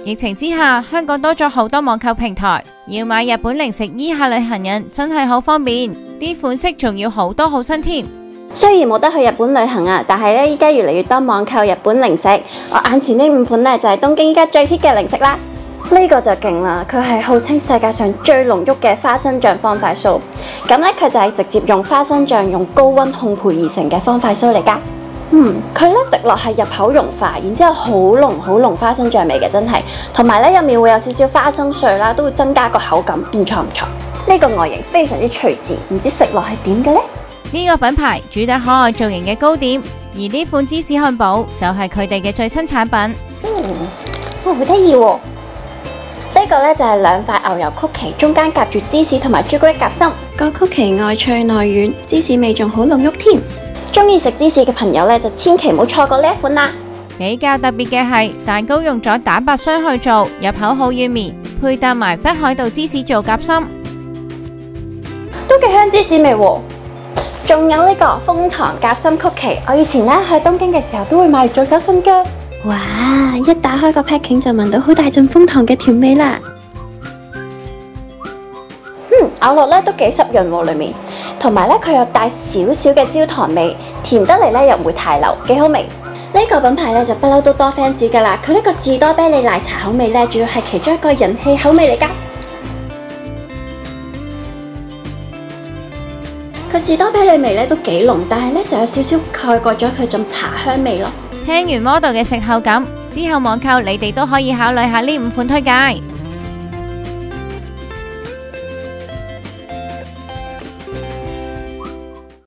疫情之下，香港多咗好多網購平台，要買日本零食醫下旅行人真係好方便，啲款式仲要好多好新添。 雖然冇得去日本旅行啊，但係咧依家越嚟越多網購日本零食。我眼前呢5款咧就係東京依家最 hit 嘅零食啦。呢個就勁啦，佢係號稱世界上最濃郁嘅花生醬方塊酥。咁咧佢就係直接用花生醬用高溫烘焙而成嘅方塊酥嚟㗎。佢咧食落係入口融化，然之後好濃花生醬味嘅，真係。同埋咧入面會有少少花生碎啦，都會增加個口感，唔錯。呢個外形非常之趣致，唔知食落係點嘅呢？ 呢個品牌主打可愛造型嘅糕點，而呢款芝士漢堡就係佢哋嘅最新產品。 好得意喎！呢個咧就係2塊牛油曲奇，中間夾住芝士同埋朱古力夾心。個曲奇外脆內軟，芝士味仲好濃郁添。中意食芝士嘅朋友咧，就千祈唔好錯過呢一款啦。 比較特別嘅係蛋糕用咗蛋白霜去做，入口好軟綿，配搭埋北海道芝士做夾心， 都幾香芝士味喎。仲有呢個楓糖夾心曲奇，我以前咧去東京嘅時候都會買嚟做手信噶。哇！一打開個 packing 就聞到好大陣楓糖嘅甜味啦。咬落咧都幾濕潤喎，裏面，同埋咧佢有帶少少嘅焦糖味，甜得嚟咧又唔會太流，幾好味。呢個品牌咧就不嬲都多 fans 噶啦，佢呢個士多啤梨奶茶口味咧，主要係其中一個人氣口味嚟噶。佢士多啤梨味咧都幾濃，但係咧就有少少蓋過咗佢種茶香味咯。 聽完 model 嘅食後感之後，網購你哋都可以考慮下呢5款推介。